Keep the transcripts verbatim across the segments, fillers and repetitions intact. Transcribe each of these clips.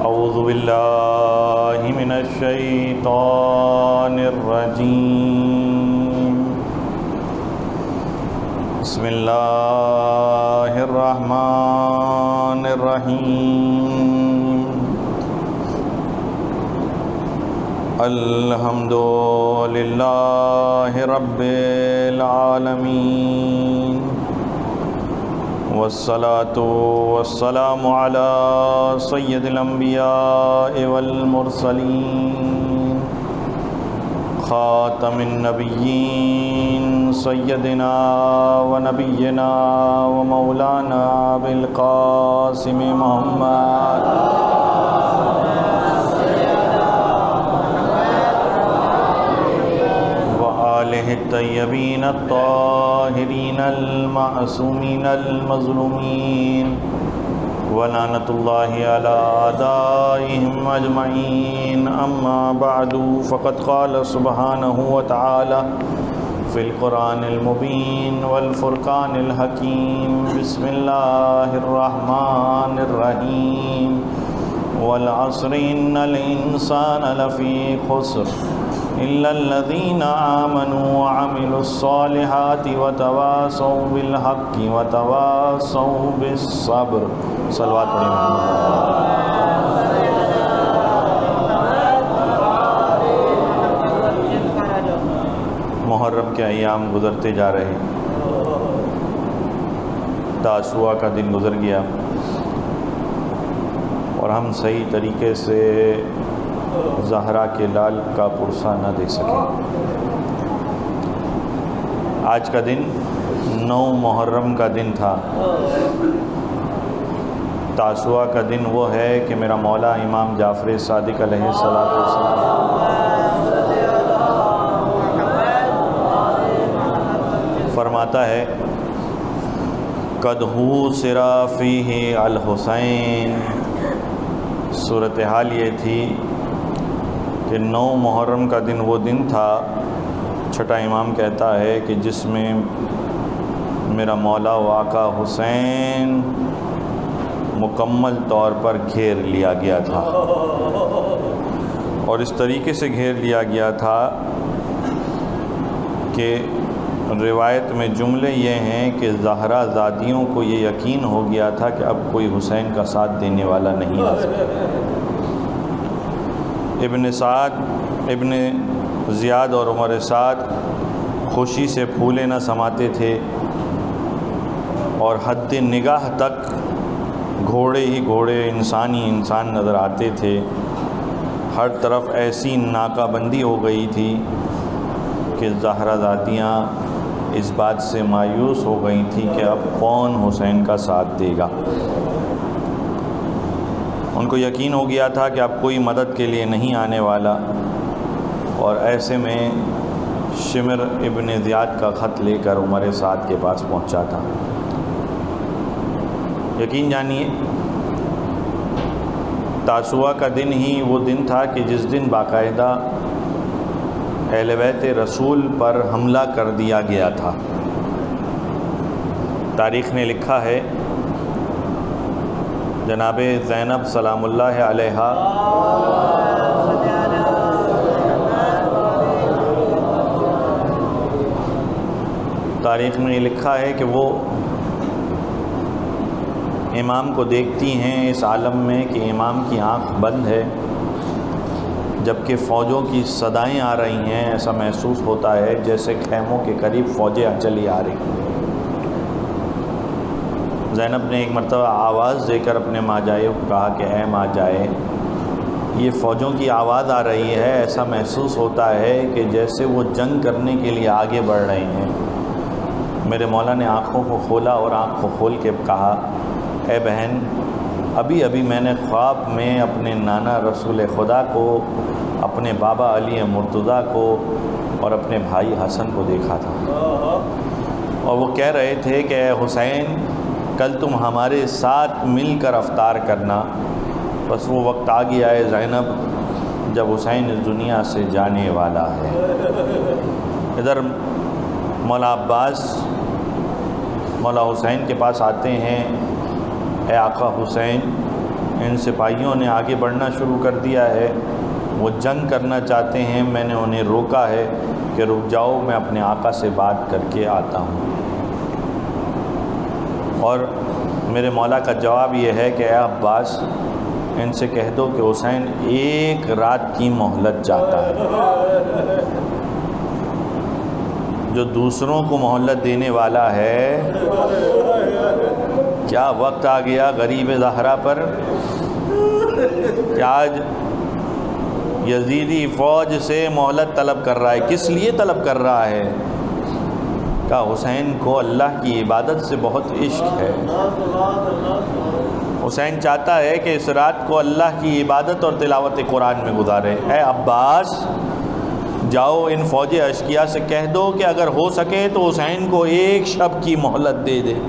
اعوذ باللہ من الشیطان الرجیم بسم اللہ الرحمن الرحیم الحمد للہ رب العالمین والصلاة والسلام على سید الانبیاء والمرسلین خاتم النبیین سیدنا ونبینا ومولانا بالقاسم محمد الطیبین الطاہرین المعصومین المظلومین ولعنۃ اللہ علی اعدائہم اجمعین اما بعد فقد قال سبحانہ وتعالی فی القرآن المبین والفرقان الحکیم بسم اللہ الرحمن الرحیم والعصر ان الانسان لفی خسر إلا الذين آمنوا وعملوا الصالحات وتواصوا بالحق وتواصوا بالصبر صلوات پڑھیں محرم کے ایام گزرتے جا رہے ہیں، تاسوعا کا دن گزر گیا اور ہم صحیح طریقے سے زہرا کے لال کا پرسہ نہ دیکھ سکیں۔ آج کا دن نو محرم کا دن تھا۔ تاسوعا کا دن وہ ہے کہ میرا مولا امام جعفر صادق علیہ الصلوۃ والسلام فرماتا ہے قد حُوصِرَ فِيهِ الحسین۔ صورتحال یہ تھی کہ نو محرم کا دن وہ دن تھا، چھٹا امام کہتا ہے کہ جس میں میرا مولا و آقا حسین مکمل طور پر گھیر لیا گیا تھا، اور اس طریقے سے گھیر لیا گیا تھا کہ روایت میں جملے یہ ہیں کہ زہرا زادیوں کو یہ یقین ہو گیا تھا کہ اب کوئی حسین کا ساتھ دینے والا نہیں آ سکے۔ ابن سعد، ابن زیاد اور عمر سعد خوشی سے پھولے نہ سماتے تھے، اور حد نگاہ تک گھوڑے ہی گھوڑے، انسان ہی انسان نظر آتے تھے۔ ہر طرف ایسی ناکہ بندی ہو گئی تھی کہ زہرا زادیاں اس بات سے مایوس ہو گئی تھیں کہ اب کون حسین کا ساتھ دے گا۔ ان کو یقین ہو گیا تھا کہ اب کوئی مدد کے لیے نہیں آنے والا، اور ایسے میں شمر ابن زیاد کا خط لے کر عمر سعد کے پاس پہنچا تھا۔ یقین جانیے تاسوعا کا دن ہی وہ دن تھا کہ جس دن باقاعدہ اہل بیت رسول پر حملہ کر دیا گیا تھا۔ تاریخ نے لکھا ہے جناب زینب سلام اللہ علیہا تاریخ میں لکھا ہے کہ وہ امام کو دیکھتی ہیں اس عالم میں کہ امام کی آنکھ بند ہے، جبکہ فوجوں کی صدائیں آ رہی ہیں۔ ایسا محسوس ہوتا ہے جیسے خیموں کے قریب فوجیں چلی آ رہی ہیں۔ زینب نے ایک مرتبہ آواز دے کر اپنے ماں جائے کو کہا کہ اے ماں جائے، یہ فوجوں کی آواز آ رہی ہے، ایسا محسوس ہوتا ہے کہ جیسے وہ جنگ کرنے کے لیے آگے بڑھ رہے ہیں۔ میرے مولا نے آنکھوں کو کھولا اور آنکھ کو کھول کے کہا اے بہن، ابھی ابھی میں نے خواب میں اپنے نانا رسول خدا کو، اپنے بابا علی مرتضیٰ کو اور اپنے بھائی حسن کو دیکھا تھا، اور وہ کہہ رہے تھے کہ اے حسین، کل تم ہمارے ساتھ مل کر افطار کرنا۔ بس وہ وقت آ گیا ہے زینب جب حسین اس دنیا سے جانے والا ہے۔ ادھر مولا عباس مولا حسین کے پاس آتے ہیں، اے آقا حسین ان سپاہیوں نے آگے بڑھنا شروع کر دیا ہے، وہ جنگ کرنا چاہتے ہیں، میں نے انہیں روکا ہے کہ رک جاؤ، میں اپنے آقا سے بات کر کے آتا ہوں۔ اور میرے مولا کا جواب یہ ہے کہ اے عباس، ان سے کہہ دو کہ حسین ایک رات کی مہلت چاہتا ہے۔ جو دوسروں کو مہلت دینے والا ہے، کیا وقت آ گیا غریب زہرا پر کہ آج یزیدی فوج سے مہلت طلب کر رہا ہے۔ کس لیے طلب کر رہا ہے؟ کہ حسین کو اللہ کی عبادت سے بہت عشق ہے۔ حسین چاہتا ہے کہ اس رات کو اللہ کی عبادت اور تلاوت قرآن میں گزارے۔ اے عباس، جاؤ ان فوج اشقیاء سے کہہ دو کہ اگر ہو سکے تو حسین کو ایک شب کی مہلت دے دے۔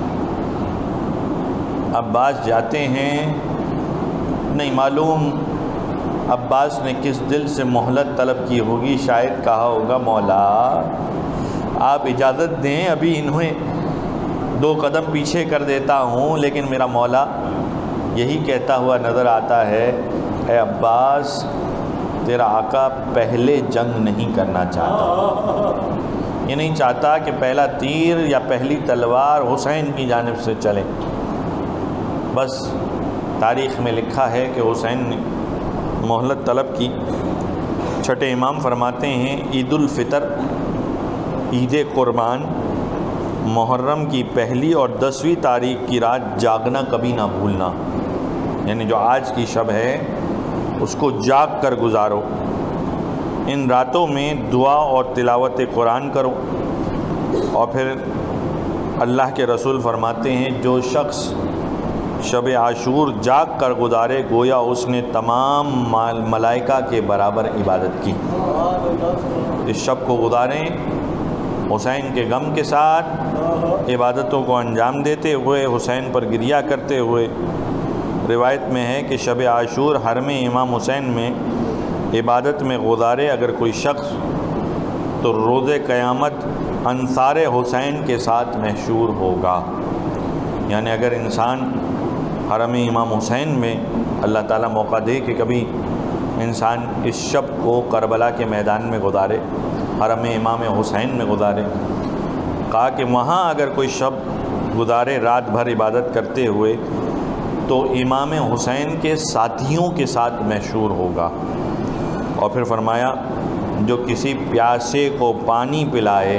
عباس جاتے ہیں، نہیں معلوم عباس نے کس دل سے مہلت طلب کی ہوگی، شاید کہا ہوگا مولا آپ اجازت دیں، ابھی انہیں دو قدم پیچھے کر دیتا ہوں، لیکن میرا مولا یہی کہتا ہوا نظر آتا ہے، اے عباس تیرا آقا پہلے جنگ نہیں کرنا چاہتا، یہ نہیں چاہتا کہ پہلا تیر یا پہلی تلوار حسین کی جانب سے چلے۔ بس تاریخ میں لکھا ہے کہ حسین نے مہلت طلب کی۔ چھٹے امام فرماتے ہیں عید الفطر، عید قربان، محرم کی پہلی اور دسویں تاریخ کی رات جاگنا کبھی نہ بھولنا، یعنی جو آج کی شب ہے اس کو جاگ کر گزارو۔ ان راتوں میں دعا اور تلاوت قرآن کرو۔ اور پھر اللہ کے رسول فرماتے ہیں جو شخص شب عاشور جاگ کر گزارے گویا اس نے تمام ملائکہ کے برابر عبادت کی۔ اس شب کو گزاریں حسین کے غم کے ساتھ، عبادتوں کو انجام دیتے ہوئے، حسین پر گریہ کرتے ہوئے۔ روایت میں ہے کہ شب عاشور حرم امام حسین میں عبادت میں گزارے اگر کوئی شخص تو روز قیامت انصار حسین کے ساتھ محشور ہوگا۔ یعنی اگر انسان حرم امام حسین میں اللہ تعالیٰ موقع دے کہ کبھی انسان اس شب کو کربلا کے میدان میں گزارے، حرم امام حسین میں گزارے، کہا کہ وہاں اگر کوئی شب گزارے رات بھر عبادت کرتے ہوئے تو امام حسین کے ساتھیوں کے ساتھ محشور ہوگا۔ اور پھر فرمایا جو کسی پیاسے کو پانی پلائے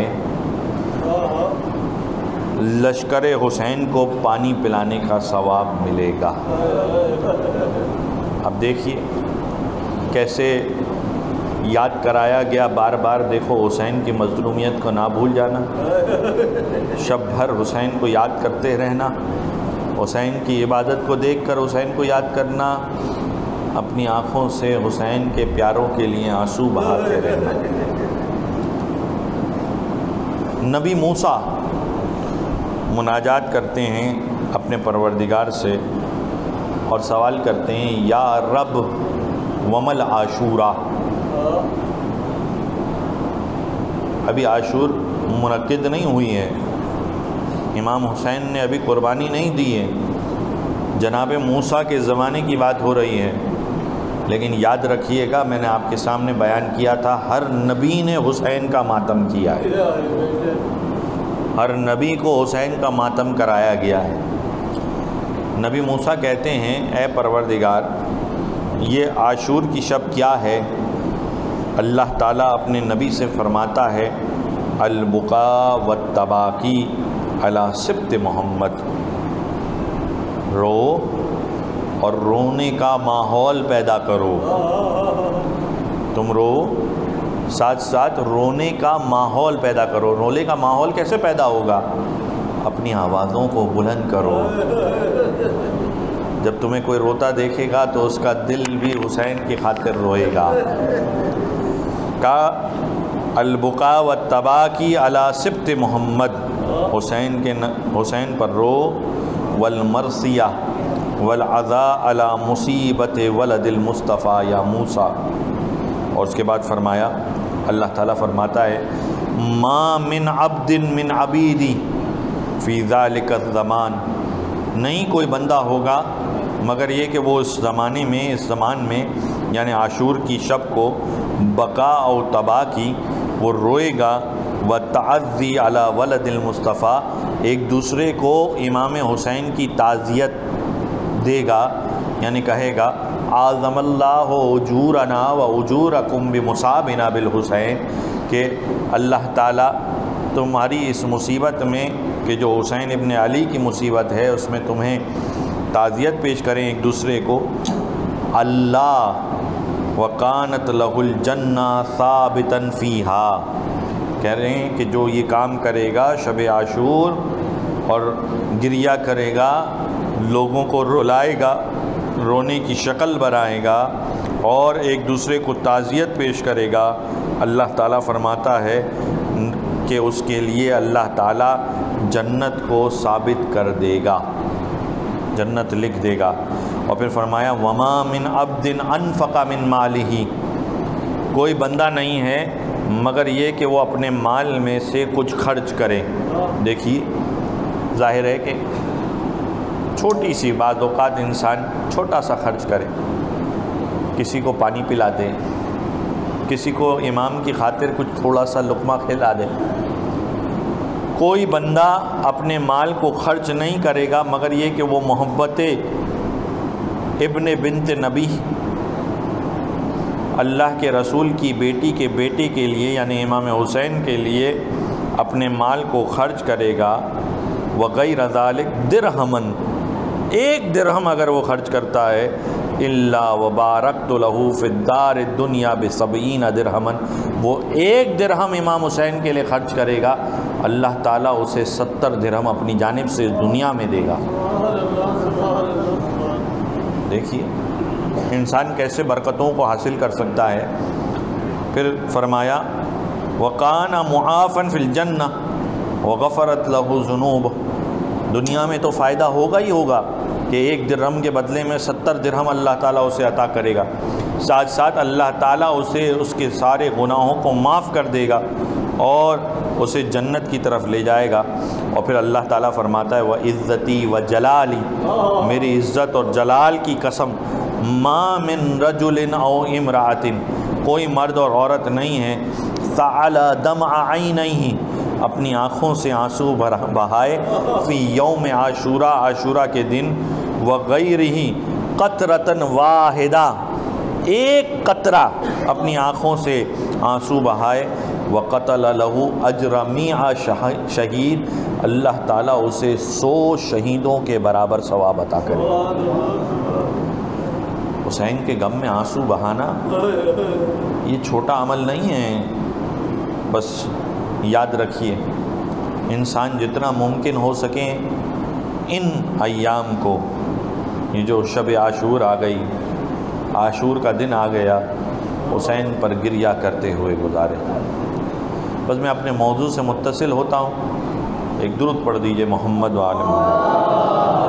لشکر حسین کو پانی پلانے کا ثواب ملے گا۔ اب دیکھیے کیسے یاد کرایا گیا بار بار، دیکھو حسین کی مظلومیت کو نہ بھول جانا، شب بھر حسین کو یاد کرتے رہنا، حسین کی عبادت کو دیکھ کر حسین کو یاد کرنا، اپنی آنکھوں سے حسین کے پیاروں کے لیے آنسو بہاتے رہنا۔ نبی موسیٰ مناجات کرتے ہیں اپنے پروردگار سے اور سوال کرتے ہیں یا رب ومل عاشورہ، ابھی عاشور منعقد نہیں ہوئی ہے، امام حسین نے ابھی قربانی نہیں دی ہے، جناب موسیٰ کے زمانے کی بات ہو رہی ہے، لیکن یاد رکھیے گا میں نے آپ کے سامنے بیان کیا تھا ہر نبی نے حسین کا ماتم کیا ہے، ہر نبی کو حسین کا ماتم کرایا گیا ہے۔ نبی موسیٰ کہتے ہیں اے پروردگار یہ عاشور کی شب کیا ہے؟ اللہ تعالیٰ اپنے نبی سے فرماتا ہے البقاء والتباکی علی سبط محمد، رو اور رونے کا ماحول پیدا کرو، تم رو ساتھ ساتھ رونے کا ماحول پیدا کرو۔ رونے کا ماحول کیسے پیدا ہوگا؟ اپنی آوازوں کو بلند کرو، جب تمہیں کوئی روتا دیکھے گا تو اس کا دل بھی حسین کی خاطر روئے گا۔ کا البقاء والتباکی علی سبط محمد، حسین کے حسین پر رو، والمرثیہ والعزاء علی مصیبت ولد المصطفیٰ یا موسیٰ۔ اور اس کے بعد فرمایا اللہ تعالیٰ فرماتا ہے ما من عبد من عبیدی فی ذالک الزمان، نہیں کوئی بندہ ہوگا مگر یہ کہ وہ اس زمانے میں اس زمان میں یعنی عاشور کی شب کو بقا اور تباہ کی وہ روئے گا وتعزی علی ولد المصطفیٰ ایک دوسرے کو امام حسین کی تعزیت دے گا یعنی کہے گا اعظم اللہ اجورنا و اجورکم بمصابنا بالحسین کہ اللہ تعالیٰ تمہاری اس مصیبت میں کہ جو حسین ابن علی کی مصیبت ہے اس میں تمہیں تعزیت پیش کریں ایک دوسرے کو اللہ وکانت لہ الجنہ ثابتا فیہا کہہ رہے ہیں کہ جو یہ کام کرے گا شب عاشور اور گریہ کرے گا لوگوں کو رلائے گا رونے کی شکل بنائے گا اور ایک دوسرے کو تعزیت پیش کرے گا اللہ تعالیٰ فرماتا ہے کہ اس کے لیے اللہ تعالیٰ جنت کو ثابت کر دے گا جنت لکھ دے گا اور پھر فرمایا وما من عبد انفق من مالہ کوئی بندہ نہیں ہے مگر یہ کہ وہ اپنے مال میں سے کچھ خرچ کرے دیکھیے ظاہر ہے کہ چھوٹی سی بعض اوقات انسان چھوٹا سا خرچ کرے کسی کو پانی پلا دے کسی کو امام کی خاطر کچھ تھوڑا سا لقمہ کھلا دے کوئی بندہ اپنے مال کو خرچ نہیں کرے گا مگر یہ کہ وہ محبت ابن بنت نبی اللہ کے رسول کی بیٹی کے بیٹے کے لیے یعنی امام حسین کے لیے اپنے مال کو خرچ کرے گا وغیر ذالک درہمن ایک درہم اگر وہ خرچ کرتا ہے الا وبارکت لہ فی الدار الدنیا بسبعین درہمن وہ ایک درہم امام حسین کے لیے خرچ کرے گا اللہ تعالیٰ اسے ستر درہم اپنی جانب سے دنیا میں دے گا دیکھیے انسان کیسے برکتوں کو حاصل کر سکتا ہے پھر فرمایا وَقَانَ مُعَافًا فِي الْجَنَّةِ وَغَفَرَتْ لَهُ ذُنُوبُهُ دنیا میں تو فائدہ ہوگا ہی ہوگا کہ ایک درہم کے بدلے میں ستر درہم اللہ تعالیٰ اسے عطا کرے گا ساتھ ساتھ اللہ تعالیٰ اسے اس کے سارے گناہوں کو معاف کر دے گا اور اسے جنت کی طرف لے جائے گا اور پھر اللہ تعالیٰ فرماتا ہے وَعِزَّتِي وَجَلَالِي میری عزت اور جلال کی قسم ما من رجل او امرأة کوئی مرد اور عورت نہیں ہے سعل دمع عینیہ اپنی آنکھوں سے آنسو بہائے فی یوم عاشورہ عاشورہ کے دن وغیرہ قطرۃ واحدہ ایک قطرہ اپنی آنکھوں سے آنسو بہائے وقتل لہ اجر مئہ شہید اللہ تعالیٰ اسے سو شہیدوں کے برابر ثواب عطا کرے حسین کے غم میں آنسو بہانا یہ چھوٹا عمل نہیں ہے بس یاد رکھیے انسان جتنا ممکن ہو سکے ان ایام کو یہ جو شب عاشور آ گئی عاشور کا دن آ گیا حسین پر گریہ کرتے ہوئے گزارے بس میں اپنے موضوع سے متصل ہوتا ہوں ایک درود پڑھ دیجئے محمد و آل محمد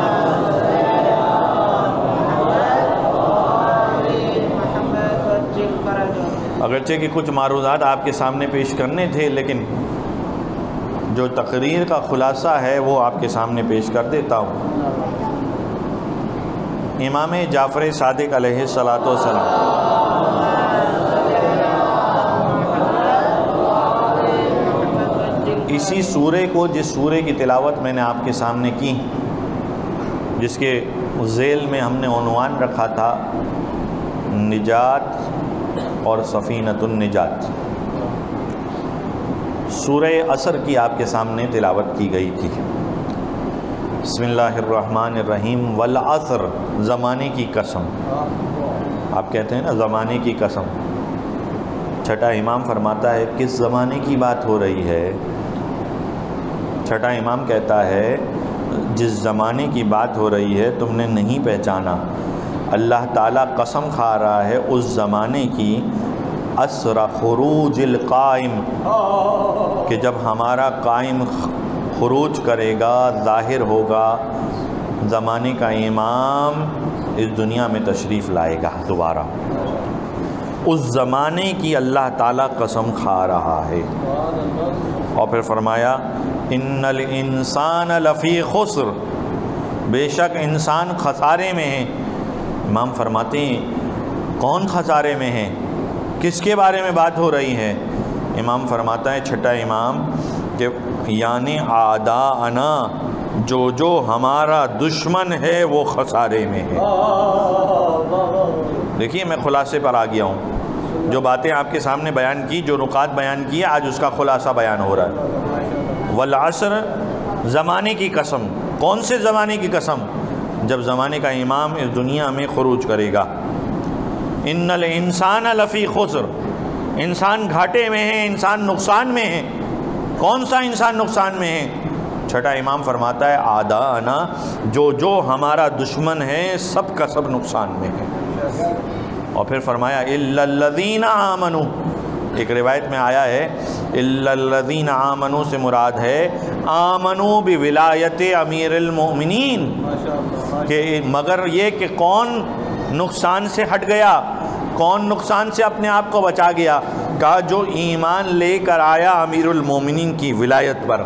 اگرچہ کہ کچھ معروضات آپ کے سامنے پیش کرنے تھے لیکن جو تقریر کا خلاصہ ہے وہ آپ کے سامنے پیش کر دیتا ہوں امام جعفر صادق علیہ الصلاۃ والسلام اسی سورے کو جس سورے کی تلاوت میں نے آپ کے سامنے کی جس کے ذیل میں ہم نے عنوان رکھا تھا نجات اور سفینۃ النجات سورہ عصر کی آپ کے سامنے تلاوت کی گئی تھی بسم اللہ الرحمن الرحیم والعصر زمانے کی قسم آپ کہتے ہیں نا زمانے کی قسم چھٹا امام فرماتا ہے کس زمانے کی بات ہو رہی ہے چھٹا امام کہتا ہے جس زمانے کی بات ہو رہی ہے تم نے نہیں پہچانا اللہ تعالیٰ قسم کھا رہا ہے اس زمانے کی اسر خروج القائم کہ جب ہمارا قائم خروج کرے گا ظاہر ہوگا زمانے کا امام اس دنیا میں تشریف لائے گا دوبارہ اس زمانے کی اللہ تعالیٰ قسم کھا رہا ہے اور پھر فرمایا ان الانسان لفی خسر بے شک انسان خسارے میں ہے۔ امام فرماتے ہیں کون خسارے میں ہے، کس کے بارے میں بات ہو رہی ہے؟ امام فرماتا ہے چھٹا امام کہ یعنی اعداءنا، جو جو ہمارا دشمن ہے وہ خسارے میں ہے۔ دیکھیے میں خلاصے پر آ گیا ہوں، جو باتیں آپ کے سامنے بیان کی، جو نکات بیان کی، آج اس کا خلاصہ بیان ہو رہا ہے۔ والعصر، زمانے کی قسم۔ کون سے زمانے کی قسم؟ جب زمانے کا امام اس دنیا میں خروج کرے گا۔ ان الانسان لفی خسر، انسان گھاٹے میں ہے، انسان نقصان میں ہے۔ کون سا انسان نقصان میں ہے؟ چھٹا امام فرماتا ہے اعداءنا، جو جو ہمارا دشمن ہے سب کا سب نقصان میں ہے۔ اور پھر فرمایا الا الذین آمنوا، ایک روایت میں آیا ہے الا الذین آمنوا سے مراد ہے آمنوا بولایت امیر المؤمنین، کہ مگر یہ کہ کون نقصان سے ہٹ گیا، کون نقصان سے اپنے آپ کو بچا گیا؟ کہا جو ایمان لے کر آیا امیر المومنین کی ولایت پر۔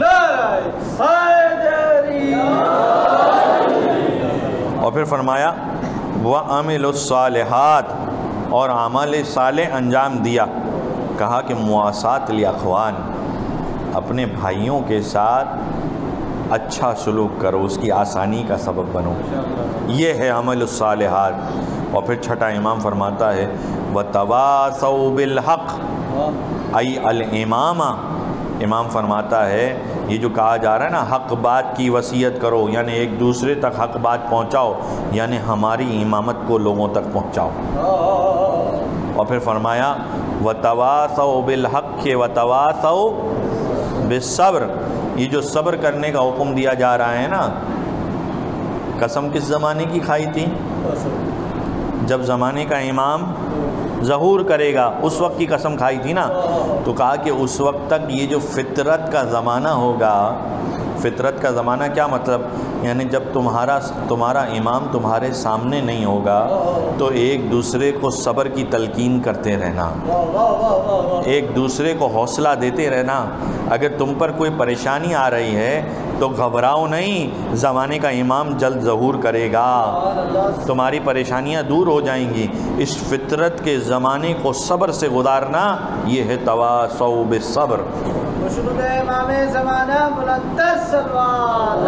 اور پھر فرمایا وَعَمِلُوا الصَّالِحَاتِ، اور عمل صالح انجام دیا۔ کہا کہ مواسات الاخوان، اپنے بھائیوں کے ساتھ اچھا سلوک کرو، اس کی آسانی کا سبب بنو، یہ ہے عمل الصالحات۔ اور پھر چھٹا امام فرماتا ہے وَتَوَاصَوْا بِالْحَقِّ ای الامامہ، امام فرماتا ہے یہ جو کہا جا رہا ہے نا حق بات کی وصیت کرو، یعنی ایک دوسرے تک حق بات پہنچاؤ، یعنی ہماری امامت کو لوگوں تک پہنچاؤ۔ اور پھر فرمایا وَتَوَاصَوْا بِالْحَقِّ وَتَوَاصَوْا بِالصَّبْرِ، یہ جو صبر کرنے کا حکم دیا جا رہا ہے نا، قسم کس زمانے کی کھائی تھی؟ جب زمانے کا امام ظہور کرے گا اس وقت کی قسم کھائی تھی نا، تو کہا کہ اس وقت تک یہ جو فطرت کا زمانہ ہوگا، فطرت کا زمانہ کیا مطلب؟ یعنی جب تمہارا تمہارا امام تمہارے سامنے نہیں ہوگا تو ایک دوسرے کو صبر کی تلقین کرتے رہنا، ایک دوسرے کو حوصلہ دیتے رہنا۔ اگر تم پر کوئی پریشانی آ رہی ہے تو گھبراؤ نہیں، زمانے کا امام جلد ظہور کرے گا، تمہاری پریشانیاں دور ہو جائیں گی۔ اس فطرت کے زمانے کو صبر سے گزارنا، یہ ہے تواصوا بالصبر۔ مشرق امام زمانہ بلند سلوات۔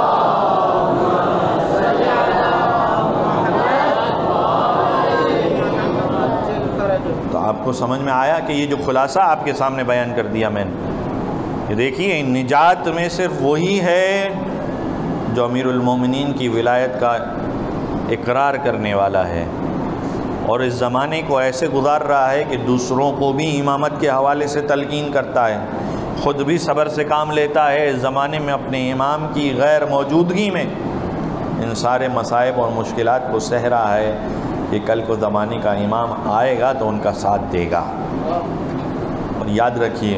تو آپ کو سمجھ میں آیا کہ یہ جو خلاصہ آپ کے سامنے بیان کر دیا میں نے، کہ دیکھیے نجات میں صرف وہی ہے جو امیر المومنین کی ولایت کا اقرار کرنے والا ہے، اور اس زمانے کو ایسے گزار رہا ہے کہ دوسروں کو بھی امامت کے حوالے سے تلقین کرتا ہے، خود بھی صبر سے کام لیتا ہے، اس زمانے میں اپنے امام کی غیر موجودگی میں ان سارے مصائب اور مشکلات کو سہ رہا ہے کہ کل کو زمانے کا امام آئے گا تو ان کا ساتھ دے گا۔ اور یاد رکھیے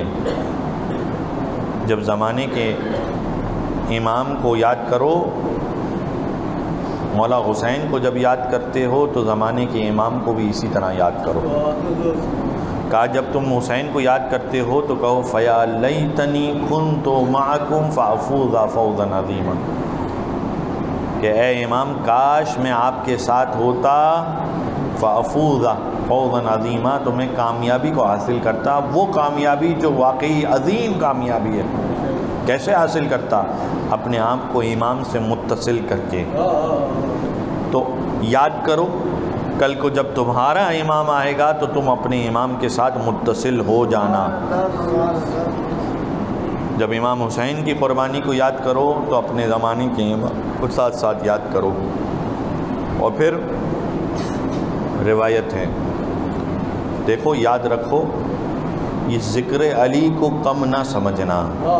جب زمانے کے امام کو یاد کرو، مولا حسین کو جب یاد کرتے ہو تو زمانے کے امام کو بھی اسی طرح یاد کرو۔ کہا جب تم حسین کو یاد کرتے ہو تو کہو فیا لیتنی کنت معکم فافوز فوزا عظیما، کہ اے امام کاش میں آپ کے ساتھ ہوتا، فافوز فوزا عظیما، تو میں کامیابی کو حاصل کرتا، وہ کامیابی جو واقعی عظیم کامیابی ہے۔ کیسے حاصل کرتا؟ اپنے آپ کو امام سے متصل کر کے۔ تو یاد کرو کل کو جب تمہارا امام آئے گا تو تم اپنے امام کے ساتھ متصل ہو جانا۔ جب امام حسین کی قربانی کو یاد کرو تو اپنے زمانے کے امام کو ساتھ ساتھ یاد کرو۔ اور پھر روایت ہے، دیکھو یاد رکھو، یہ ذکر علی کو کم نہ سمجھنا،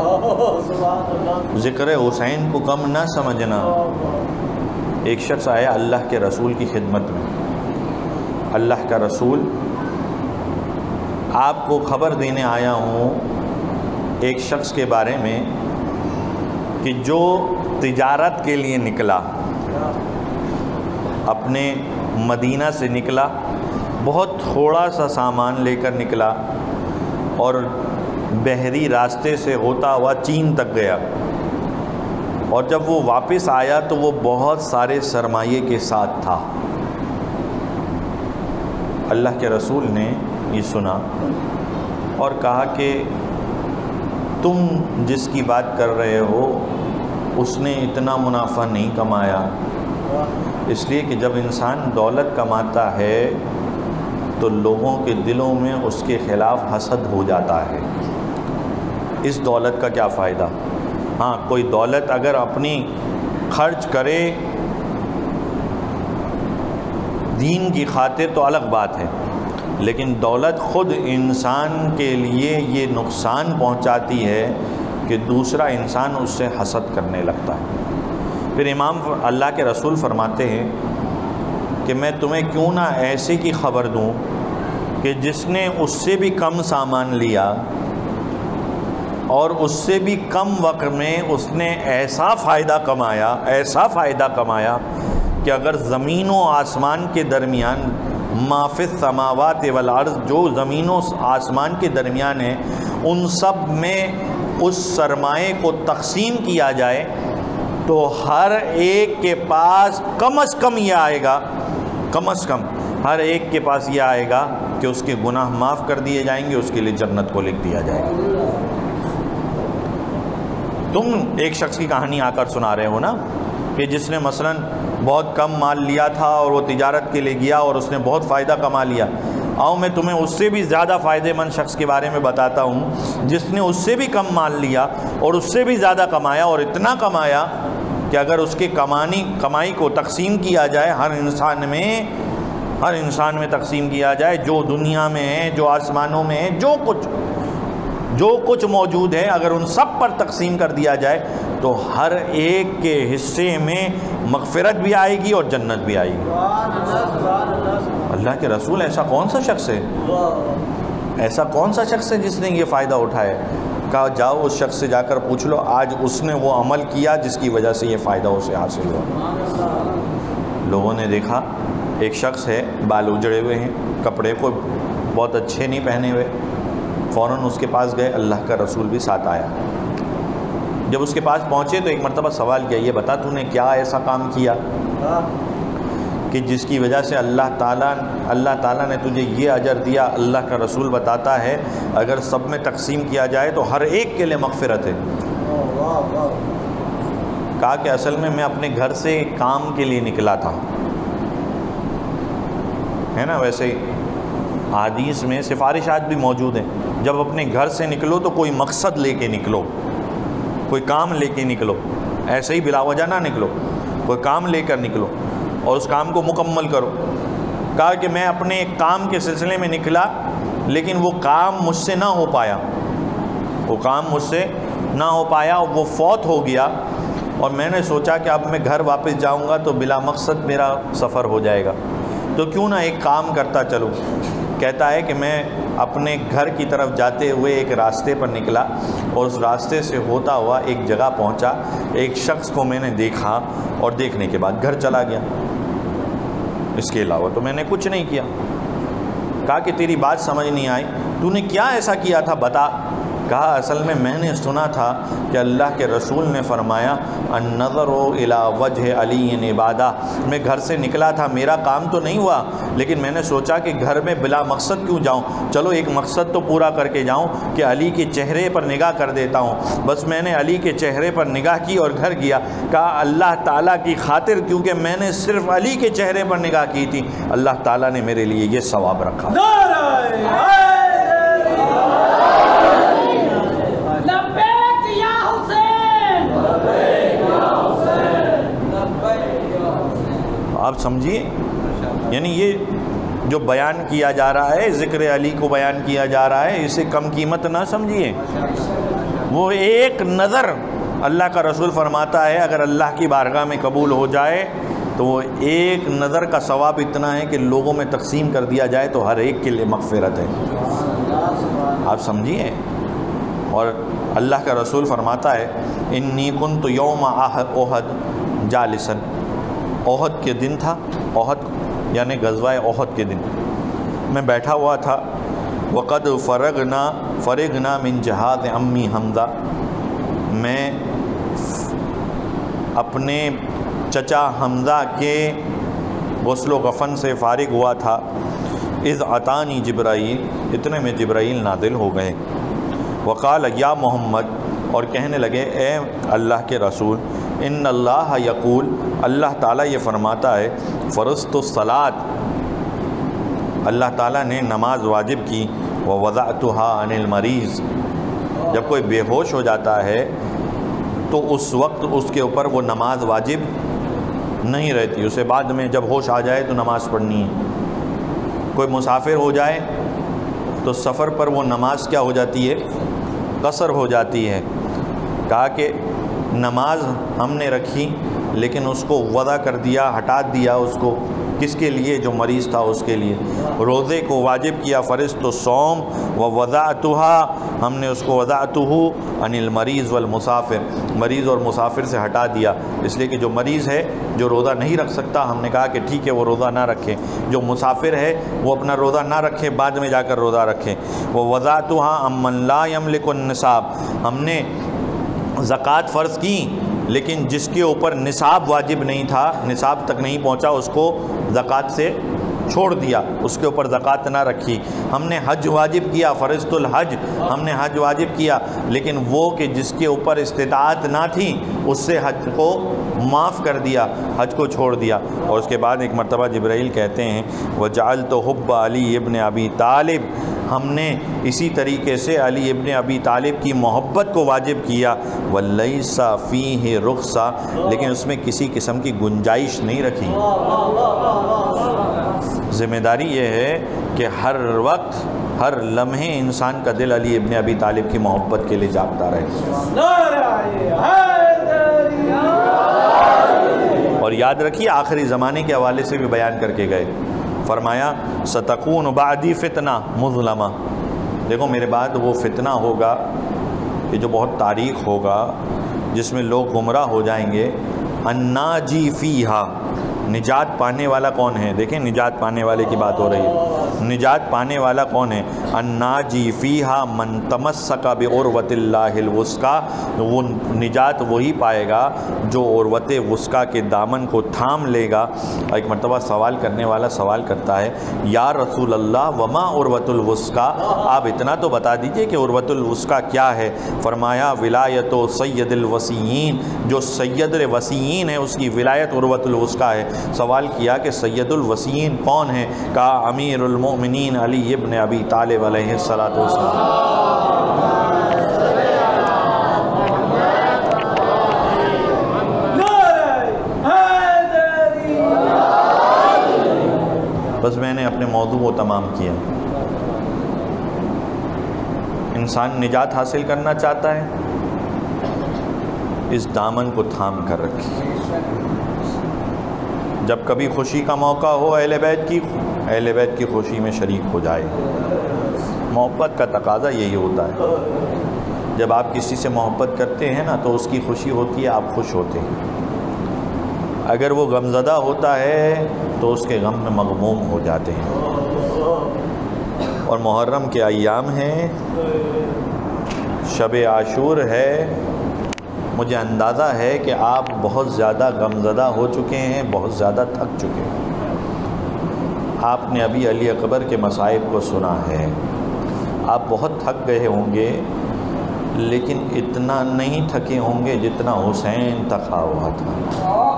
ذکر حسین کو کم نہ سمجھنا۔ ایک شخص آیا اللہ کے رسول کی خدمت میں، اللہ کا رسول آپ کو خبر دینے آیا ہوں ایک شخص کے بارے میں کہ جو تجارت کے لیے نکلا، اپنے مدینہ سے نکلا، بہت تھوڑا سا سامان لے کر نکلا اور بحری راستے سے ہوتا ہوا چین تک گیا۔ اور جب وہ واپس آیا تو وہ بہت سارے سرمایے کے ساتھ تھا۔ اللہ کے رسول نے یہ سنا اور کہا کہ تم جس کی بات کر رہے ہو اس نے اتنا منافع نہیں کمایا، اس لیے کہ جب انسان دولت کماتا ہے تو لوگوں کے دلوں میں اس کے خلاف حسد ہو جاتا ہے۔ اس دولت کا کیا فائدہ؟ ہاں، کوئی دولت اگر اپنی خرچ کرے دین کی خاطر تو الگ بات ہے، لیکن دولت خود انسان کے لیے یہ نقصان پہنچاتی ہے کہ دوسرا انسان اس سے حسد کرنے لگتا ہے۔ پھر امام اللہ کے رسول فرماتے ہیں کہ میں تمہیں کیوں نہ ایسے کی خبر دوں کہ جس نے اس سے بھی کم سامان لیا اور اس سے بھی کم وقت میں اس نے ایسا فائدہ کمایا ایسا فائدہ کمایا کہ اگر زمین و آسمان کے درمیان ما فی السماوات والارض، جو زمین و آسمان کے درمیان ہے، ان سب میں اس سرمایے کو تقسیم کیا جائے تو ہر ایک کے پاس کم از کم یہ آئے گا کم از کم ہر ایک کے پاس یہ آئے گا کہ اس کے گناہ معاف کر دیے جائیں گے، اس کے لیے جنت کو لکھ دیا جائے گا۔ تم ایک شخص کی کہانی آ کر سنا رہے ہو نا کہ جس نے مثلاً بہت کم مال لیا تھا اور وہ تجارت کے لیے گیا اور اس نے بہت فائدہ کما لیا۔ آؤ میں تمہیں اس سے بھی زیادہ فائدے مند شخص کے بارے میں بتاتا ہوں جس نے اس سے بھی کم مال لیا اور اس سے بھی زیادہ کمایا، اور اتنا کمایا کہ اگر اس کے کمانی کمائی کو تقسیم کیا جائے، ہر انسان میں ہر انسان میں تقسیم کیا جائے، جو دنیا میں ہے، جو آسمانوں میں ہے، جو کچھ جو کچھ موجود ہے، اگر ان سب پر تقسیم کر دیا جائے تو ہر ایک کے حصے میں مغفرت بھی آئے گی اور جنت بھی آئے گی۔ اللہ کے رسول، ایسا کون سا شخص ہے ایسا کون سا شخص ہے جس نے یہ فائدہ اٹھایا؟ کہا جاؤ اس شخص سے جا کر پوچھ لو، آج اس نے وہ عمل کیا جس کی وجہ سے یہ فائدہ اسے حاصل ہوا۔ لوگوں نے دیکھا ایک شخص ہے، بال اجڑے ہوئے ہیں، کپڑے کو بہت اچھے نہیں پہنے ہوئے، فوراً اس کے پاس گئے، اللہ کا رسول بھی ساتھ آیا۔ جب اس کے پاس پہنچے تو ایک مرتبہ سوال کیا، یہ بتا تو نے کیا ایسا کام کیا کہ جس کی وجہ سے اللہ تعالیٰ اللہ تعالیٰ نے تجھے یہ اجر دیا؟ اللہ کا رسول بتاتا ہے اگر سب میں تقسیم کیا جائے تو ہر ایک کے لیے مغفرت ہے۔ کہا کہ اصل میں میں اپنے گھر سے کام کے لیے نکلا تھا، ہے نا، ویسے حدیث میں سفارشات بھی موجود ہیں، جب اپنے گھر سے نکلو تو کوئی مقصد لے کے نکلو، کوئی کام لے کے نکلو، ایسے ہی بلا وجہ نہ نکلو، کوئی کام لے کر نکلو اور اس کام کو مکمل کرو۔ کہا کہ میں اپنے ایک کام کے سلسلے میں نکلا لیکن وہ کام مجھ سے نہ ہو پایا وہ کام مجھ سے نہ ہو پایا وہ فوت ہو گیا، اور میں نے سوچا کہ اب میں گھر واپس جاؤں گا تو بلا مقصد میرا سفر ہو جائے گا، تو کیوں نہ ایک کام کرتا چلوں۔ کہتا ہے کہ میں اپنے گھر کی طرف جاتے ہوئے ایک راستے پر نکلا اور اس راستے سے ہوتا ہوا ایک جگہ پہنچا، ایک شخص کو میں نے دیکھا اور دیکھنے کے بعد گھر چلا گیا، اس کے علاوہ تو میں نے کچھ نہیں کیا۔ کہا کہ تیری بات سمجھ نہیں آئی، تو نے کیا ایسا کیا تھا بتا۔ کہا اصل میں میں نے سنا تھا کہ اللہ کے رسول نے فرمایا النظر الی وجہ علی عبادہ۔ میں گھر سے نکلا تھا، میرا کام تو نہیں ہوا لیکن میں نے سوچا کہ گھر میں بلا مقصد کیوں جاؤں، چلو ایک مقصد تو پورا کر کے جاؤں کہ علی کے چہرے پر نگاہ کر دیتا ہوں۔ بس میں نے علی کے چہرے پر نگاہ کی اور گھر گیا۔ کہا اللہ تعالیٰ کی خاطر، کیونکہ میں نے صرف علی کے چہرے پر نگاہ کی تھی، اللہ تعالیٰ نے میرے لیے یہ ثواب رکھا۔ آپ سمجھیے، یعنی یہ جو بیان کیا جا رہا ہے، ذکر علی کو بیان کیا جا رہا ہے، اسے کم قیمت نہ سمجھیے۔ وہ ایک نظر، اللہ کا رسول فرماتا ہے اگر اللہ کی بارگاہ میں قبول ہو جائے تو وہ ایک نظر کا ثواب اتنا ہے کہ لوگوں میں تقسیم کر دیا جائے تو ہر ایک کے لیے مغفرت ہے۔ آپ سمجھیے۔ اور اللہ کا رسول فرماتا ہے انی کنت یوم احد جالسا، احد کے دن تھا، احد یعنی غزوہ احد کے دن میں بیٹھا ہوا تھا، وقد فرغنا فرغنا من جہاد امی حمزہ، میں اپنے چچا حمزہ کے غسل و کفن سے فارغ ہوا تھا، اذ اتانی جبرائیل، اتنے میں جبرائیل نازل ہو گئے، وقال یا محمد، اور کہنے لگے اے اللہ کے رسول، ان اللہ یقول، اللہ تعالیٰ یہ فرماتا ہے، فرضت الصلاۃ، اللہ تعالیٰ نے نماز واجب کی، ووضعتها عن المریض، جب کوئی بے ہوش ہو جاتا ہے تو اس وقت اس کے اوپر وہ نماز واجب نہیں رہتی، اسے بعد میں جب ہوش آ جائے تو نماز پڑھنی ہے۔ کوئی مسافر ہو جائے تو سفر پر وہ نماز کیا ہو جاتی ہے؟ قصر ہو جاتی ہے۔ کہا کہ نماز ہم نے رکھی لیکن اس کو وضع کر دیا، ہٹا دیا اس کو، کس کے لیے؟ جو مریض تھا اس کے لیے۔ روزے کو واجب کیا، فرضت الصوم ووضعتها، ہم نے اس کو وضعته عن المریض والمسافر، مریض اور مسافر سے ہٹا دیا، اس لیے کہ جو مریض ہے جو روزہ نہیں رکھ سکتا، ہم نے کہا کہ ٹھیک ہے وہ روزہ نہ رکھے، جو مسافر ہے وہ اپنا روزہ نہ رکھے، بعد میں جا کر روزہ رکھے۔ ووضعتها عمن لا يملك النصاب، ہم نے زکوٰۃ فرض کی لیکن جس کے اوپر نصاب واجب نہیں تھا، نصاب تک نہیں پہنچا، اس کو زکوٰۃ سے چھوڑ دیا، اس کے اوپر زکوٰۃ نہ رکھی۔ ہم نے حج واجب کیا، فرضت الحج، ہم نے حج واجب کیا لیکن وہ کہ جس کے اوپر استطاعت نہ تھی اس سے حج کو معاف کر دیا، حج کو چھوڑ دیا۔ اور اس کے بعد ایک مرتبہ جبرائیل کہتے ہیں وَجَعَلْتُ حُبَّ عَلِي ابن ابی طالب، ہم نے اسی طریقے سے علی ابن ابی طالب کی محبت کو واجب کیا، وَلَيْسَ فِيهِ رُخْصَةٌ، لیکن اس میں کسی قسم کی گنجائش نہیں رکھی۔ ذمہ داری یہ ہے کہ ہر وقت ہر لمحے انسان کا دل علی ابن ابی طالب کی محبت کے لیے جاگتا رہے۔ اور یاد رکھیے آخری زمانے کے حوالے سے بھی بیان کر کے گئے، فرمایا ستکون بعدی فتنہ مظلمہ، دیکھو میرے بعد وہ فتنہ ہوگا کہ جو بہت تاریخ ہوگا، جس میں لوگ گمراہ ہو جائیں گے، الناجی فیہا، نجات پانے والا کون ہے؟ دیکھیں نجات پانے والے کی بات ہو رہی ہے، نجات پانے والا کون ہے؟ الناجی فیہا من تمسک بعروۃ اللہ الوثقی، وہ نجات وہی پائے گا جو عروۃ وثقی کے دامن کو تھام لے گا۔ ایک مرتبہ سوال کرنے والا سوال کرتا ہے یا رسول اللہ وما عروۃ الوثقی، آپ اتنا تو بتا دیجئے کہ عروۃ الوثقی کیا ہے؟ فرمایا ولایت سید الوصیین، جو سید الوصیین ہے اس کی ولایت عروۃ الوثقی ہے۔ سوال کیا کہ سید الوصیین کون ہیں؟ کہا امیر المؤمنین علی ابن ابی طالب علیہ الصلاۃ والسلام۔ بس میں نے اپنے موضوع کو تمام کیا۔ انسان نجات حاصل کرنا چاہتا ہے، اس دامن کو تھام کر رکھیے۔ جب کبھی خوشی کا موقع ہو اہل بیت کی، اہل بیت کی خوشی میں شریک ہو جائے۔ محبت کا تقاضا یہی ہوتا ہے، جب آپ کسی سے محبت کرتے ہیں نا تو اس کی خوشی ہوتی ہے، آپ خوش ہوتے ہیں۔ اگر وہ غمزدہ ہوتا ہے تو اس کے غم میں مغموم ہو جاتے ہیں۔ اور محرم کے ایام ہیں، شب عاشور ہے، مجھے اندازہ ہے کہ آپ بہت زیادہ غمزدہ ہو چکے ہیں، بہت زیادہ تھک چکے ہیں۔ آپ نے ابھی علی اکبر کے مصائب کو سنا ہے، آپ بہت تھک گئے ہوں گے لیکن اتنا نہیں تھکے ہوں گے جتنا حسین تھکا ہوا تھا۔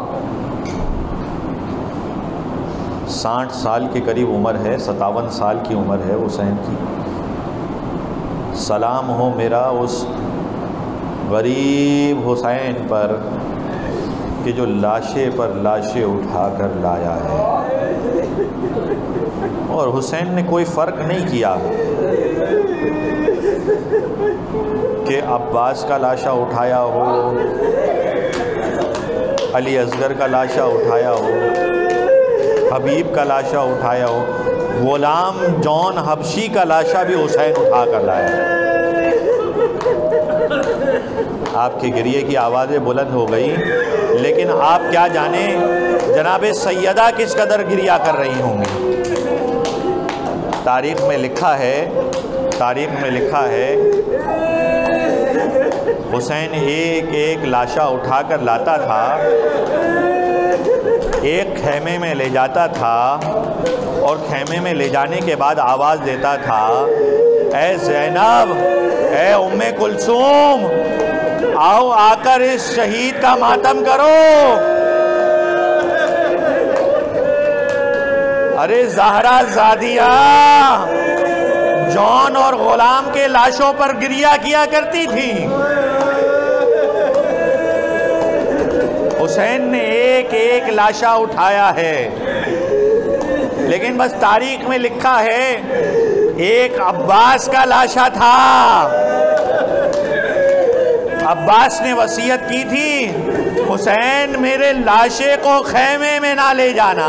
ساٹھ سال کے قریب عمر ہے، ستاون سال کی عمر ہے حسین کی۔ سلام ہو میرا اس غریب حسین پر کہ جو لاشے پر لاشیں اٹھا کر لایا ہے، اور حسین نے کوئی فرق نہیں کیا کہ عباس کا لاشا اٹھایا ہو، علی اصغر کا لاشا اٹھایا ہو، حبیب کا لاشا اٹھایا ہو، غلام جون حبشی کا لاشا بھی حسین اٹھا کر لایا ہے۔ آپ کی گریے کی آوازیں بلند ہو گئی، لیکن آپ کیا جانیں جناب سیدہ کس قدر گریہ کر رہی ہوں گی۔ تاریخ میں لکھا ہے، تاریخ میں لکھا ہے حسین ایک ایک لاشا اٹھا کر لاتا تھا، ایک خیمے میں لے جاتا تھا، اور خیمے میں لے جانے کے بعد آواز دیتا تھا، اے زینب، اے ام کلثوم، آؤ آ کر اس شہید کا ماتم کرو۔ ارے زہرا زادیہ جون اور غلام کے لاشوں پر گریہ کیا کرتی تھی۔ حسین نے ایک ایک لاشا اٹھایا ہے، لیکن بس تاریخ میں لکھا ہے ایک عباس کا لاشا تھا۔ عباس نے وصیت کی تھی، حسین میرے لاشے کو خیمے میں نہ لے جانا۔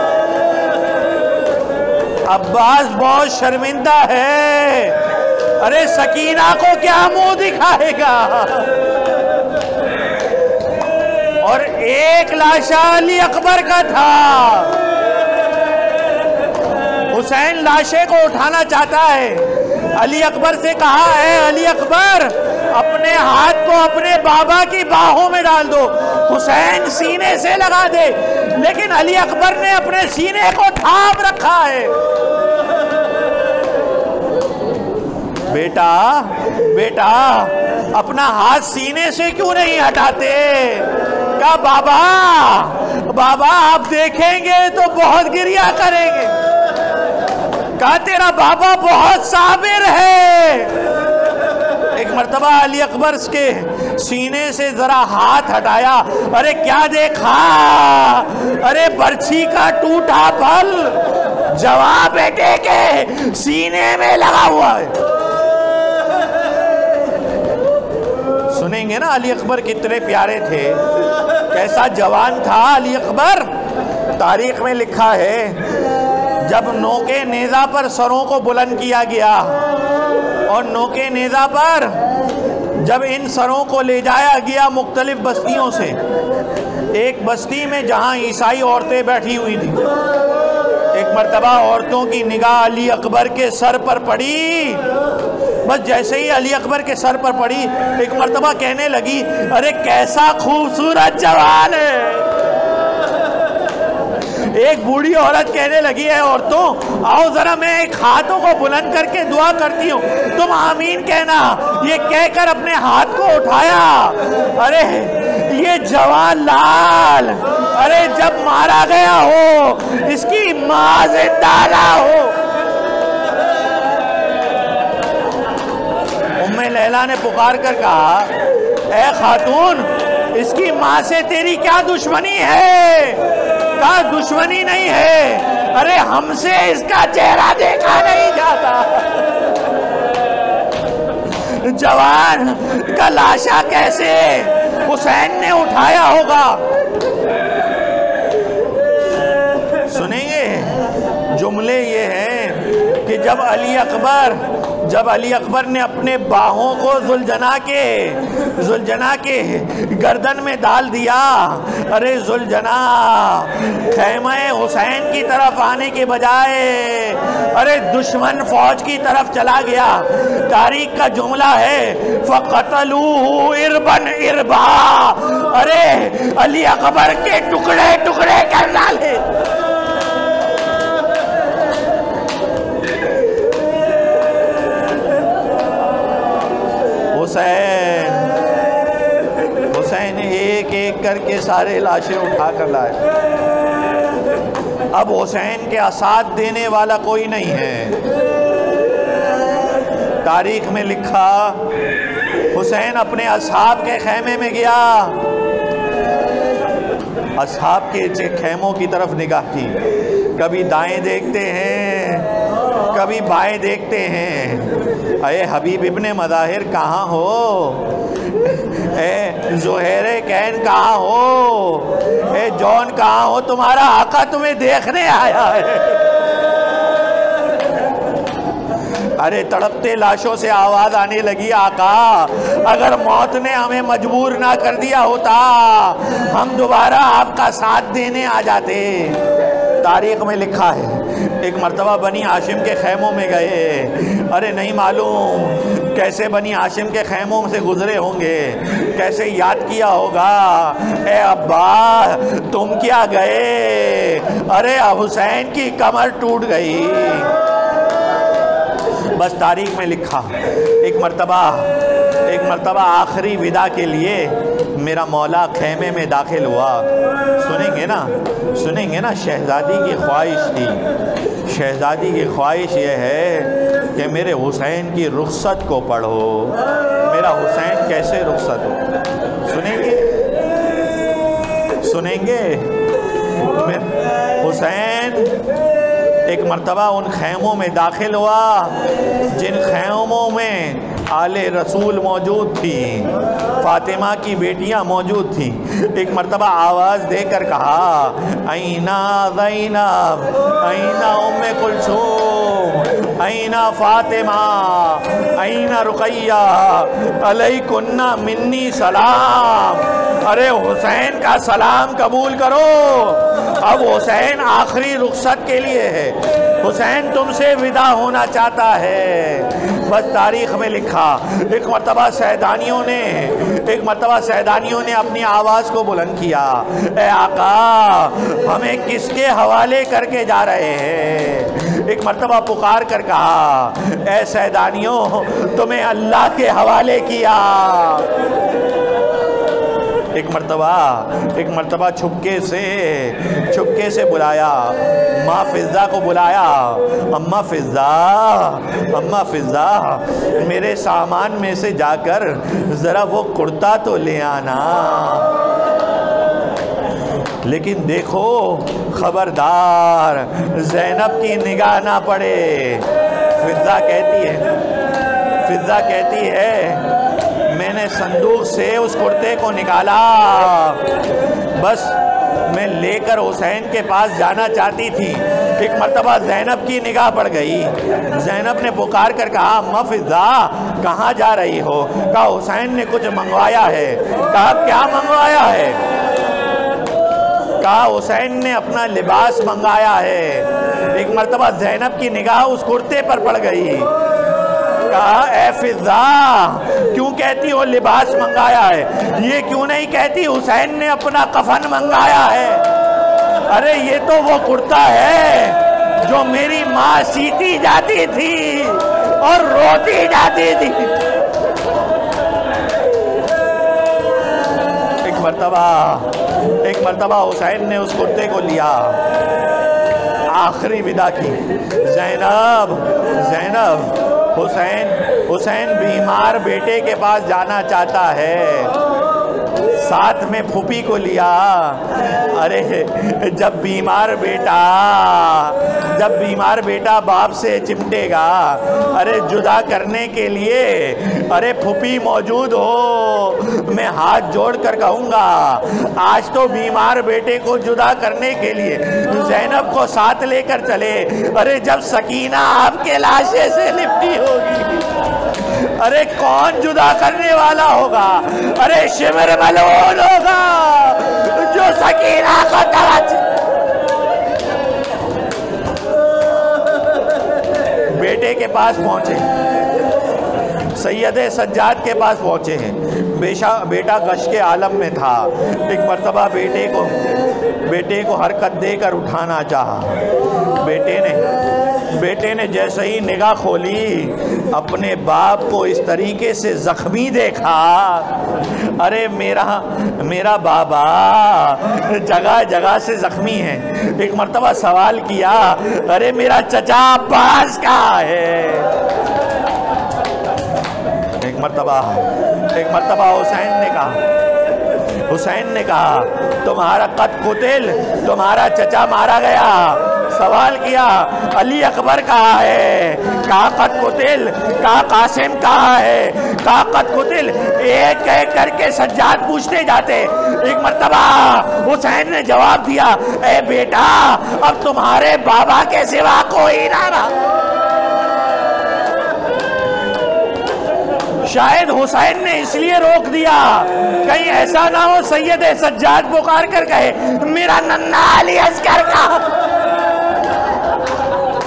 عباس بہت شرمندہ ہے، ارے سکینہ کو کیا منہ دکھائے گا؟ اور ایک لاشا علی اکبر کا تھا۔ حسین لاشے کو اٹھانا چاہتا ہے، علی اکبر سے کہا، اے علی اکبر، اپنے ہاتھ کو اپنے بابا کی باہوں میں ڈال دو۔ حسین سینے سے لگا دے، لیکن علی اکبر نے اپنے سینے کو تھام رکھا ہے۔ بیٹا بیٹا اپنا ہاتھ سینے سے کیوں نہیں ہٹاتے؟ کہا بابا بابا آپ دیکھیں گے تو بہت گریہ کریں گے۔ کہا تیرا بابا بہت صابر ہے۔ ایک مرتبہ علی اکبر کے سینے سے ذرا ہاتھ ہٹایا، ارے کیا دیکھا؟ ارے برچھی کا ٹوٹا پھل جوان بیٹے کے سینے میں لگا ہوا ہے۔ سنیں گے نا علی اکبر کتنے پیارے تھے، کیسا جوان تھا علی اکبر۔ تاریخ میں لکھا ہے جب نوکے نیزہ پر سروں کو بلند کیا گیا، اور نوکے نیزہ پر جب ان سروں کو لے جایا گیا مختلف بستیوں سے، ایک بستی میں جہاں عیسائی عورتیں بیٹھی ہوئی تھی، ایک مرتبہ عورتوں کی نگاہ علی اکبر کے سر پر پڑی۔ بس جیسے ہی علی اکبر کے سر پر پڑی، ایک مرتبہ کہنے لگی، ارے کیسا خوبصورت جوان ہے۔ ایک بوڑھی عورت کہنے لگی، ہے عورتوں آؤ ذرا میں ایک ہاتھوں کو بلند کر کے دعا کرتی ہوں، تم آمین کہنا۔ یہ کہہ کر اپنے ہاتھ کو اٹھایا، ارے یہ جوان لال، ارے جب مارا گیا ہو اس کی ماں زندہ نہ ہو۔ ام لیلا نے پکار کر کہا، اے خاتون، اس کی ماں سے تیری کیا دشمنی ہے؟ کہا دشمنی نہیں ہے، ارے ہم سے اس کا چہرہ دیکھا نہیں جاتا۔ جوان کا لاشا کیسے حسین نے اٹھایا ہوگا؟ سنیں گے جملے یہ ہیں کہ جب علی اکبر جب علی اکبر نے اپنے باہوں کو ذوالجنا کے ذوالجنا کے گردن میں ڈال دیا، ارے ذوالجنا خیمہ حسین کی طرف آنے کے بجائے ارے دشمن فوج کی طرف چلا گیا۔ تاریخ کا جملہ ہے فَقَتَلُوهُ إِرْبًا إِرْبًا، ارے علی اکبر کے ٹکڑے ٹکڑے کر ڈالے۔ حسین حسین ایک ایک کر کے سارے لاشیں اٹھا کر لائے۔ اب حسین کے ساتھ دینے والا کوئی نہیں ہے۔ تاریخ میں لکھا حسین اپنے اصحاب کے خیمے میں گیا، اصحاب کے خیموں کی طرف نگاہ کی، کبھی دائیں دیکھتے ہیں کبھی بائیں دیکھتے ہیں۔ اے حبیب ابن مظاہر کہاں ہو؟ اے زہیر کین کہاں ہو؟ اے جون کہاں ہو؟ تمہارا آقا تمہیں دیکھنے آیا ہے۔ ارے تڑپتے لاشوں سے آواز آنے لگی، آقا اگر موت نے ہمیں مجبور نہ کر دیا ہوتا ہم دوبارہ آپ کا ساتھ دینے آ جاتے۔ تاریخ میں لکھا ہے ایک مرتبہ بنی ہاشم کے خیموں میں گئے، ارے نہیں معلوم کیسے بنی ہاشم کے خیموں سے گزرے ہوں گے، کیسے یاد کیا ہوگا، اے ابا تم کیا گئے، ارے حسین کی کمر ٹوٹ گئی۔ بس تاریخ میں لکھا، ایک مرتبہ ایک مرتبہ آخری ودا کے لیے میرا مولا خیمے میں داخل ہوا۔ سنیں گے نا سنیں گے نا شہزادی کی خواہش تھی، شہزادی کی خواہش یہ ہے کہ میرے حسین کی رخصت کو پڑھو، میرا حسین کیسے رخصت ہو، سنیں گے سنیں گے حسین ایک مرتبہ ان خیموں میں داخل ہوا جن خیموں میں آل رسول موجود تھی، فاطمہ کی بیٹیاں موجود تھیں۔ ایک مرتبہ آواز دے کر کہا، اینا زینب، اینا ام کلثوم، اینا فاطمہ، اینا رقیہ، علیکن منی سلام۔ ارے حسین کا سلام قبول کرو، اب حسین آخری رخصت کے لیے ہے، حسین تم سے ودا ہونا چاہتا ہے۔ بس تاریخ میں لکھا، ایک مرتبہ سیدانیوں نے ایک مرتبہ سیدانیوں نے اپنی آواز کو بلند کیا، اے آقا ہمیں کس کے حوالے کر کے جا رہے ہیں؟ ایک مرتبہ پکار کر کہا، اے سیدانیوں تمہیں اللہ کے حوالے کیا۔ ایک مرتبہ ایک مرتبہ چھپکے سے چھپکے سے بلایا، ماں فضہ کو بلایا، اماں فضہ اماں فضہ میرے سامان میں سے جا کر ذرا وہ کرتا تو لے آنا، لیکن دیکھو خبردار زینب کی نگاہ نہ پڑے۔ فضہ کہتی ہے فضہ کہتی ہے میں نے صندوق سے اس کرتے کو نکالا، بس میں لے کر حسین کے پاس جانا چاہتی تھی، ایک مرتبہ زینب کی نگاہ پڑ گئی۔ زینب نے پکار کر کہا، اماں فضہ کہاں جا رہی ہو؟ کہا حسین نے کچھ منگوایا ہے۔ کہا کیا منگوایا ہے؟ کہا حسین نے اپنا لباس منگایا ہے۔ ایک مرتبہ زینب کی نگاہ اس کرتے پر پڑ گئی۔ کہا اے فضہ کیوں کہتی ہو لباس منگایا ہے، یہ کیوں نہیں کہتی حسین نے اپنا کفن منگایا ہے؟ ارے یہ تو وہ کرتا ہے جو میری ماں سیتی جاتی تھی اور روتی جاتی تھی۔ ایک مرتبہ ایک مرتبہ حسین نے اس کرتے کو لیا، آخری ودا کی، زینب زینب حسین حسین بیمار بیٹے کے پاس جانا چاہتا ہے، ساتھ میں پھوپھی کو لیا۔ ارے جب بیمار بیٹا جب بیمار بیٹا باپ سے چمٹے گا، ارے جدا کرنے کے لیے ارے پھوپھی موجود ہو، میں ہاتھ جوڑ کر کہوں گا آج تو بیمار بیٹے کو جدا کرنے کے لیے زینب کو ساتھ لے کر چلے۔ ارے جب سکینہ آپ کے لاشے سے لپٹی ہوگی، ارے کون جدا کرنے والا ہوگا؟ ارے شمر ملعون ہوگا جو سکینہ کو ترچ۔ بیٹے کے پاس پہنچے، سید سجاد کے پاس پہنچے ہیں، بیٹا غش کے عالم میں تھا۔ ایک مرتبہ بیٹے کو بیٹے کو حرکت دے کر اٹھانا چاہا، بیٹے نے بیٹے نے جیسے ہی نگاہ کھولی اپنے باپ کو اس طریقے سے زخمی دیکھا، ارے میرا میرا بابا جگہ جگہ سے زخمی ہے۔ ایک مرتبہ سوال کیا، ارے میرا چچا عباس کہاں ہے؟ ایک مرتبہ ایک مرتبہ حسین نے کہا حسین نے کہا تمہارا قد قتل، تمہارا چچا مارا گیا۔ سوال کیا علی اکبر کہاں ہے؟ کہا قد قتل۔ کہا قاسم کہاں ہے؟ کہا قد قتل۔ ایک ایک کر کے سجاد پوچھتے جاتے۔ ایک مرتبہ حسین نے جواب دیا، اے بیٹا اب تمہارے بابا کے سوا کوئی نہ رہا۔ شاید حسین نے اس لیے روک دیا کہیں ایسا نہ ہو سید سجاد پکار کر کہے میرا ننھا علی اصغر کا۔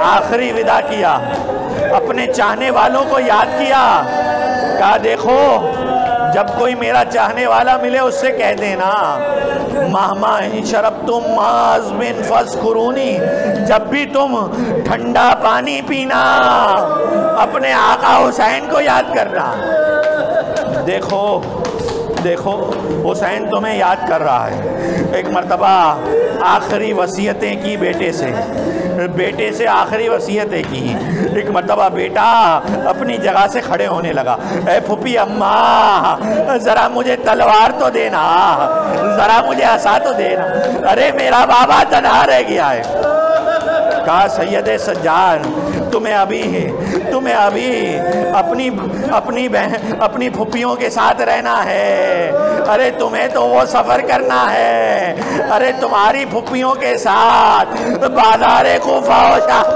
آخری ودا کیا، اپنے چاہنے والوں کو یاد کیا، کہا دیکھو جب کوئی میرا چاہنے والا ملے اس سے کہہ دینا مہما ان شربتم ماز من فذکرونی، جب بھی تم ٹھنڈا پانی پینا اپنے آقا حسین کو یاد کرنا۔ دیکھو دیکھو حسین تمہیں یاد کر رہا ہے۔ ایک مرتبہ آخری وصیتیں کی بیٹے سے، بیٹے سے آخری وصیتیں کی۔ ایک مرتبہ بیٹا اپنی جگہ سے کھڑے ہونے لگا، اے پھوپھی اماں ذرا مجھے تلوار تو دینا، ذرا مجھے عصا تو دینا، ارے میرا بابا تنہا رہ گیا ہے۔ کہا سید سجاد تمہیں ابھی تمہیں ابھی اپنی اپنی بہن اپنی پھوپھیوں کے ساتھ رہنا ہے، ارے تمہیں تو وہ سفر کرنا ہے، ارے تمہاری پھوپھیوں کے ساتھ بازار کوفہ و شام۔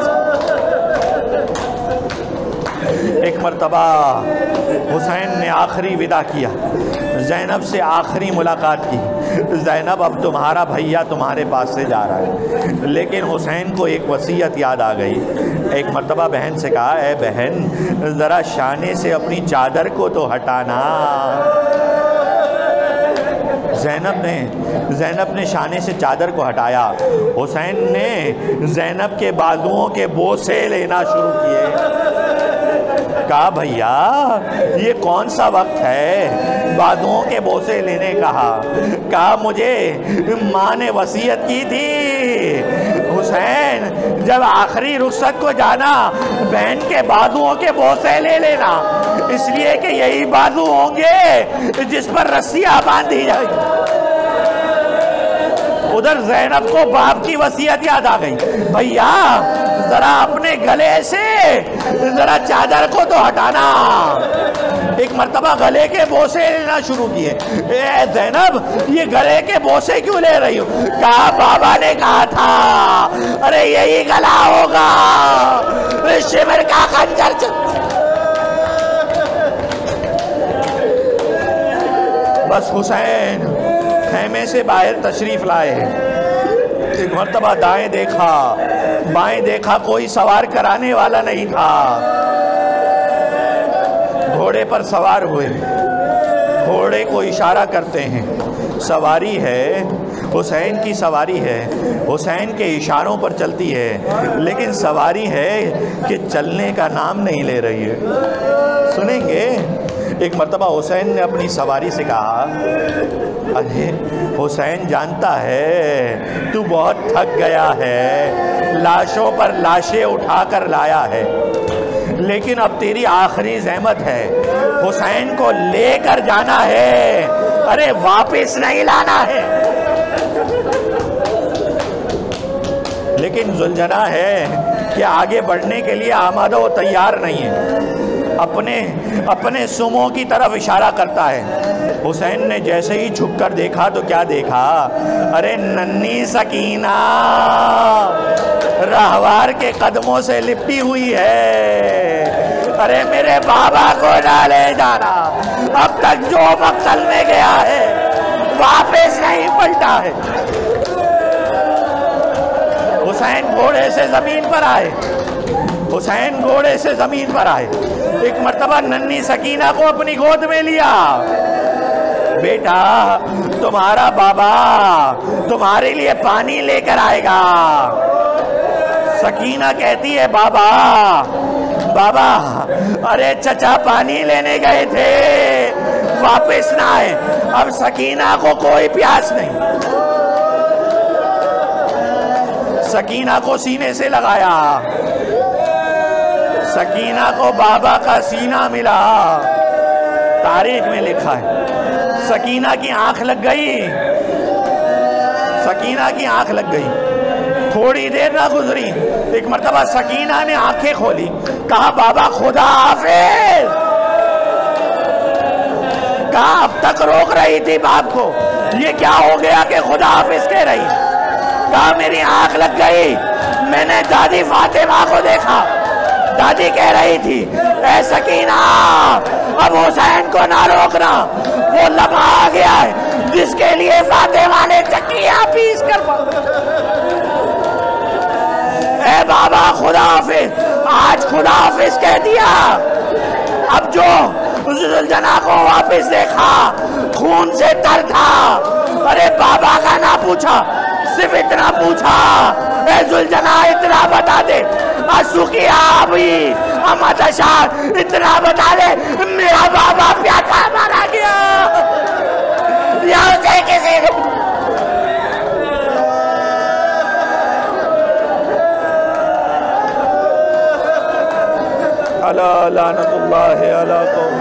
ایک مرتبہ حسین نے آخری ودا کیا، زینب سے آخری ملاقات کی، زینب اب تمہارا بھیا تمہارے پاس سے جا رہا ہے، لیکن حسین کو ایک وصیت یاد آ گئی۔ ایک مرتبہ بہن سے کہا اے بہن ذرا شانے سے اپنی چادر کو تو ہٹانا۔ زینب نے زینب نے شانے سے چادر کو ہٹایا، حسین نے زینب کے بازوؤں کے بوسے لینا شروع کیے۔ کہا بھیا یہ کون سا وقت ہے بازوؤں کے بوسے لینے کا؟ کہا مجھے ماں نے وصیت کی تھی حسین جب آخری رخصت کو جانا بہن کے بازوؤں کے بوسے لے لینا، اس لیے کہ یہی بازو ہوں گے جس پر رسیاں باندھی جائیں گی۔ ادھر زینب کو باپ کی وصیت یاد آ گئی، بھیا ذرا اپنے گلے سے ذرا چادر کو تو ہٹانا۔ ایک مرتبہ گلے کے بوسے لینا شروع کیے۔ اے زینب یہ گلے کے بوسے کیوں لے رہی ہو؟ کہا بابا نے کہا تھا ارے یہی گلا ہوگا شمر کا خنجر چل۔ بس حسین خیمے سے باہر تشریف لائے، ایک مرتبہ دائیں دیکھا بائیں دیکھا، کوئی سوار کرانے والا نہیں تھا۔ گھوڑے پر سوار ہوئے، گھوڑے کو اشارہ کرتے ہیں، سواری ہے حسین کی سواری ہے، حسین کے اشاروں پر چلتی ہے، لیکن سواری ہے کہ چلنے کا نام نہیں لے رہی ہے۔ سنیں گے ایک مرتبہ حسین نے اپنی سواری سے کہا ارے حسین جانتا ہے تو بہت تھک گیا ہے، لاشوں پر لاشیں اٹھا کر لایا ہے، لیکن اب تیری آخری زحمت ہے، حسین کو لے کر جانا ہے، ارے واپس نہیں لانا ہے۔ لیکن زلجنا ہے کہ آگے بڑھنے کے لیے آمادہ و تیار نہیں ہے، اپنے اپنے سموں کی طرف اشارہ کرتا ہے۔ حسین نے جیسے ہی جھک کر دیکھا تو کیا دیکھا؟ ارے ننھی سکینہ راہوار کے قدموں سے لپٹی ہوئی ہے، ارے میرے بابا کو نہ لے جانا، اب تک جو مقتل میں گیا ہے واپس نہیں پلٹا ہے۔ حسین گھوڑے سے زمین پر آئے، حسین گھوڑے سے زمین پر آئے، ایک مرتبہ ننھی سکینہ کو اپنی گود میں لیا۔ بیٹا تمہارا بابا تمہارے لیے پانی لے کر آئے گا۔ سکینہ کہتی ہے بابا بابا ارے چچا پانی لینے گئے تھے واپس نہ آئے۔ اب سکینہ کو کوئی پیاس نہیں، سکینہ کو سینے سے لگایا، سکینہ کو بابا کا سینہ ملا۔ تاریخ میں لکھا ہے سکینہ کی آنکھ لگ گئی، سکینہ کی آنکھ لگ گئی، تھوڑی دیر نہ گزری ایک مرتبہ سکینہ نے آنکھیں کھولی، کہا بابا خدا حافظ۔ کہا اب تک روک رہی تھی باپ کو، یہ کیا ہو گیا کہ خدا حافظ کہہ رہی؟ کہا میری آنکھ لگ گئی، میں نے دادی فاطمہ کو دیکھا، دادی کہہ رہی تھی اے سکینہ اب حسین کو نہ روکنا، وہ لمحہ آ گیا ہے جس کے لیے فاطمہ نے چکیاں پیس کر اے بابا خدا حافظ، آج خدا حافظ کہہ دیا۔ اب جو ذوالجناح کو واپس دیکھا خون سے تر تھا، ارے بابا کا نہ پوچھا، صرف اتنا پوچھا اے ذوالجناح اتنا بتا دے، آنسو کی آبی امت اشار اتنا بتا دے میرا بابا پیاکا مارا گیا یہاں سے کسی نے الا لعنت اللہ علی قوم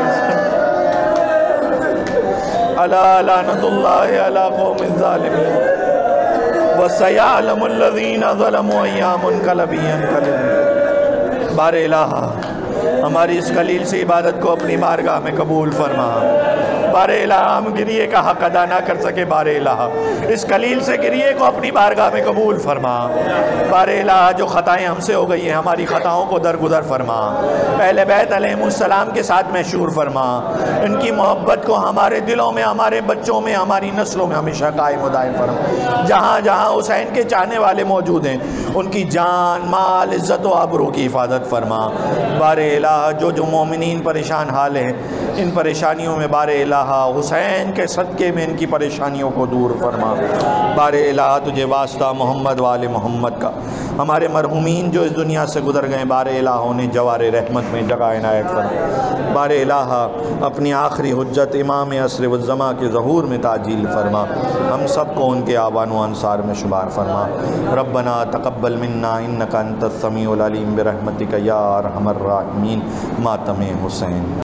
الا لعنت اللہ علی قوم الظالمین وَسَيَعْلَمُ الَّذِينَ ظَلَمُوا أَيَّ مُنْقَلَبٍ يَنْقَلِبُونَ۔ بار الہ ہماری اس خلیل سے عبادت کو اپنی بارگاہ میں قبول فرما۔ بار الہ ہم گریے کا حق ادا نہ کر سکے، بار الہ اس خلیل سے گریے کو اپنی بارگاہ میں قبول فرما۔ بار الہ جو خطائیں ہم سے ہو گئی ہیں ہماری خطاؤں کو درگزر فرما، اہل بیت علیہ السلام کے ساتھ محشور فرما، ان کی محبت کو ہمارے دلوں میں، ہمارے بچوں میں، ہماری نسلوں میں ہمیشہ قائم و دائم فرما۔ جہاں جہاں حسین کے چاہنے والے موجود ہیں ان کی جان، مال، عزت و آبرو کی حفاظت فرما۔ بار الہ جو جو مومنین پریشان حال ہیں ان پریشانیوں میں بار الہ حسین کے صدقے میں ان کی پریشانیوں کو دور فرما۔ بار الہ تجھے واسطہ محمد وال محمد کا ہمارے مرحومین جو اس دنیا سے گزر گئے بار الہ انہیں جوار رحمت میں جگہ عنایت فرما۔ بار الہ اپنی آخری حجت امام عصر والزماں کے ظہور میں تعجیل فرما، ہم سب کو ان کے آبان و انصار میں شمار فرما۔ ربنا تقبل منا انک انت السمیع العلیم برحمتک یا ارحم الراحمین۔ ماتم حسین۔